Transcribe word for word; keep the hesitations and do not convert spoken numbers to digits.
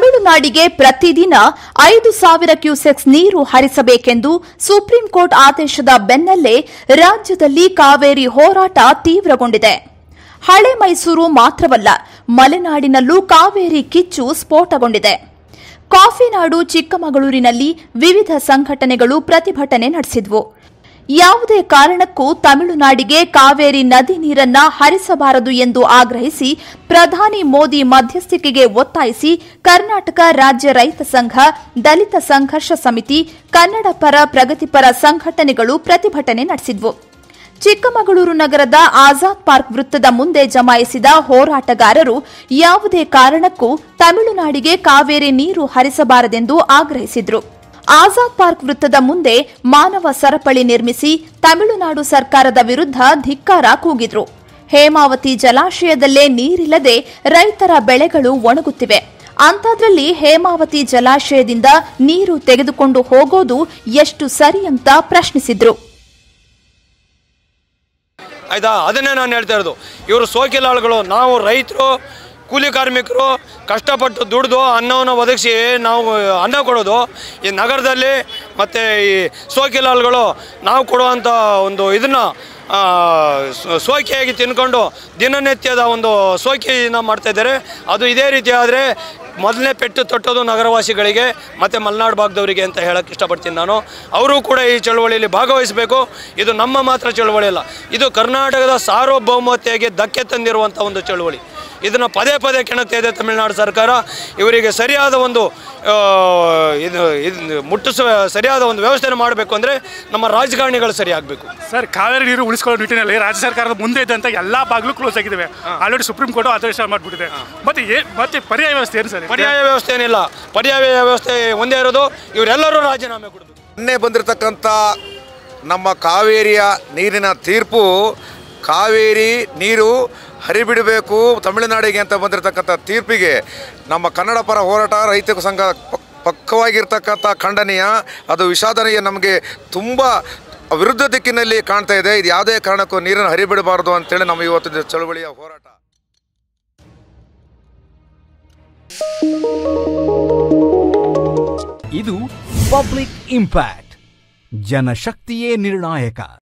ತಮಿಳುನಾಡಿಗೆ ಪ್ರತಿದಿನ ಐದು ಸಾವಿರ ಕ್ಯೂಸೆಕ್ಸ್ ನೀರು ಹರಿಸಬೇಕೆಂದು ಸುಪ್ರೀಂ ಕೋರ್ಟ್ ಆದೇಶದ ಬೆನ್ನಲ್ಲೇ ರಾಜ್ಯದಲ್ಲಿ ಕಾವೇರಿ ಹೋರಾಟ ತೀವ್ರಗೊಂಡಿದೆ. ಹಳೆ ಮೈಸೂರು ಮಾತ್ರವಲ್ಲ, ಮಲೆನಾಡಿನಲ್ಲೂ ಕಾವೇರಿ ಕಿಚ್ಚು ಸ್ಫೋಟಗೊಂಡಿದೆ. ಕಾಫಿನಾಡು ಚಿಕ್ಕಮಗಳೂರಿನಲ್ಲಿ ವಿವಿಧ ಸಂಘಟನೆಗಳು ಪ್ರತಿಭಟನೆ ನಡೆಸಿದವು. ಯಾವುದೇ ಕಾರಣಕ್ಕೂ ತಮಿಳುನಾಡಿಗೆ ಕಾವೇರಿ ನದಿ ನೀರನ್ನ ಹರಿಸಬಾರದು ಎಂದು ಆಗ್ರಹಿಸಿ ಪ್ರಧಾನಿ ಮೋದಿ ಮಧ್ಯಸ್ಥಿಕೆಗೆ ಒತ್ತಾಯಿಸಿ ಕರ್ನಾಟಕ ರಾಜ್ಯ ರೈತ ಸಂಘ, ದಲಿತ ಸಂಘರ್ಷ ಸಮಿತಿ, ಕನ್ನಡ ಪರ ಪ್ರಗತಿಪರ ಸಂಘಟನೆಗಳು ಪ್ರತಿಭಟನೆ ನಡೆಸಿದವು. ಚಿಕ್ಕಮಗಳೂರು ನಗರದ ಆಜಾದ್ ಪಾರ್ಕ್ ವೃತ್ತದ ಮುಂದೆ ಜಮಾಯಿಸಿದ ಹೋರಾಟಗಾರರು ಯಾವುದೇ ಕಾರಣಕ್ಕೂ ತಮಿಳುನಾಡಿಗೆ ಕಾವೇರಿ ನೀರು ಹರಿಸಬಾರದೆಂದು ಆಗ್ರಹಿಸಿದರು. ಆಜಾದ್ ಪಾರ್ಕ್ ವೃತ್ತದ ಮುಂದೆ ಮಾನವ ಸರಪಳಿ ನಿರ್ಮಿಸಿ ತಮಿಳುನಾಡು ಸರ್ಕಾರದ ವಿರುದ್ಧ ಧಿಕ್ಕಾರ ಕೂಗಿದ್ರು. ಹೇಮಾವತಿ ಜಲಾಶಯದಲ್ಲೇ ನೀರಿಲ್ಲದೆ ರೈತರ ಬೆಳೆಗಳು ಒಣಗುತ್ತಿವೆ. ಅಂಥದ್ರಲ್ಲಿ ಹೇಮಾವತಿ ಜಲಾಶಯದಿಂದ ನೀರು ತೆಗೆದುಕೊಂಡು ಹೋಗೋದು ಎಷ್ಟು ಸರಿ ಅಂತ ಪ್ರಶ್ನಿಸಿದ್ರು. ಆಯ್ತಾ, ಅದನ್ನೇ ನಾನು ಹೇಳ್ತಾ ಇರೋದು. ಇವರು ಸೋಕಿಲಾಳುಗಳು, ನಾವು ರೈತರು, ಕೂಲಿ ಕಾರ್ಮಿಕರು ಕಷ್ಟಪಟ್ಟು ದುಡಿದು ಅನ್ನವನ್ನು ಒದಗಿಸಿ ನಾವು ಅನ್ನ ಕೊಡೋದು. ಈ ನಗರದಲ್ಲಿ ಮತ್ತು ಈ ಸೋಕಿಲಾಳುಗಳು ನಾವು ಕೊಡುವಂಥ ಒಂದು ಇದನ್ನು ಸೋಕಿಯಾಗಿ ತಿನ್ಕೊಂಡು ದಿನನಿತ್ಯದ ಒಂದು ಸೋಕಿನ ಮಾಡ್ತಾಯಿದ್ದಾರೆ. ಅದು ಇದೇ ರೀತಿ ಆದರೆ ಮೊದಲನೇ ಪೆಟ್ಟು ತೊಟ್ಟೋದು ನಗರವಾಸಿಗಳಿಗೆ ಮತ್ತು ಮಲೆನಾಡು ಭಾಗದವರಿಗೆ ಅಂತ ಹೇಳಕ್ಕೆ ಇಷ್ಟಪಡ್ತೀನಿ ನಾನು. ಅವರು ಕೂಡ ಈ ಚಳವಳಿಯಲ್ಲಿ ಭಾಗವಹಿಸಬೇಕು. ಇದು ನಮ್ಮ ಮಾತ್ರ ಚಳವಳಿ ಅಲ್ಲ, ಇದು ಕರ್ನಾಟಕದ ಸಾರ್ವಭೌಮತೆಗೆ ಧಕ್ಕೆ ತಂದಿರುವಂಥ ಒಂದು ಚಳವಳಿ. ಇದನ್ನು ಪದೇ ಪದೇ ಕೆಣಕ್ತಾ ಇದೆ ತಮಿಳುನಾಡು ಸರ್ಕಾರ. ಇವರಿಗೆ ಸರಿಯಾದ ಒಂದು ಇದು ಇದು ಮುಟ್ಟಿಸುವ ಸರಿಯಾದ ಒಂದು ವ್ಯವಸ್ಥೆಯನ್ನು ಮಾಡಬೇಕು ಅಂದರೆ ನಮ್ಮ ರಾಜಕಾರಣಿಗಳು ಸರಿ ಆಗಬೇಕು. ಸರ್, ಕಾವೇರಿ ನೀರು ಉಳಿಸ್ಕೊಳ್ಳೋ ನಿಟ್ಟಿನಲ್ಲಿ ರಾಜ್ಯ ಸರ್ಕಾರದ ಮುಂದೆ ಇದ್ದಂಥ ಎಲ್ಲ ಬಾಗಿಲು ಕ್ಲೋಸ್ ಆಗಿದ್ದಾವೆ. ಆಲ್ರೆಡಿ ಸುಪ್ರೀಂ ಕೋರ್ಟ್ ಆದೇಶ ಮಾಡಿಬಿಟ್ಟಿದೆ. ಮತ್ತೆ ಏ ಮತ್ತೆ ಪರ್ಯಾಯ ವ್ಯವಸ್ಥೆ ಏನು ಸರ್? ಪರ್ಯಾಯ ವ್ಯವಸ್ಥೆ ಏನಿಲ್ಲ, ಪರ್ಯಾಯ ವ್ಯವಸ್ಥೆ ಒಂದೇ ಇರೋದು. ಇವರೆಲ್ಲರೂ ರಾಜೀನಾಮೆ ಕೊಡಬೇಕು. ಮೊನ್ನೆ ಬಂದಿರತಕ್ಕಂಥ ನಮ್ಮ ಕಾವೇರಿಯ ನೀರಿನ ತೀರ್ಪು, ಕಾವೇರಿ ನೀರು ಹರಿಬಿಡಬೇಕು ತಮಿಳುನಾಡಿಗೆ ಅಂತ ಬಂದಿರತಕ್ಕಂಥ ತೀರ್ಪಿಗೆ ನಮ್ಮ ಕನ್ನಡ ಪರ ಹೋರಾಟ ರೈತ ಸಂಘ ಪಕ್ಕವಾಗಿರ್ತಕ್ಕಂಥ ಖಂಡನೀಯ, ಅದು ವಿಷಾದನೀಯ. ನಮಗೆ ತುಂಬ ವಿರುದ್ಧ ದಿಕ್ಕಿನಲ್ಲಿ ಕಾಣ್ತಾ ಇದೆ. ಇದು ಯಾವುದೇ ಕಾರಣಕ್ಕೂ ನೀರನ್ನು ಹರಿಬಿಡಬಾರದು ಅಂತೇಳಿ ನಮ್ಮ ಇವತ್ತಿನ ಚಳವಳಿಯ ಹೋರಾಟ. ಇದು ಪಬ್ಲಿಕ್ ಇಂಪ್ಯಾಕ್ಟ್. ಜನಶಕ್ತಿಯೇ ನಿರ್ಣಾಯಕ.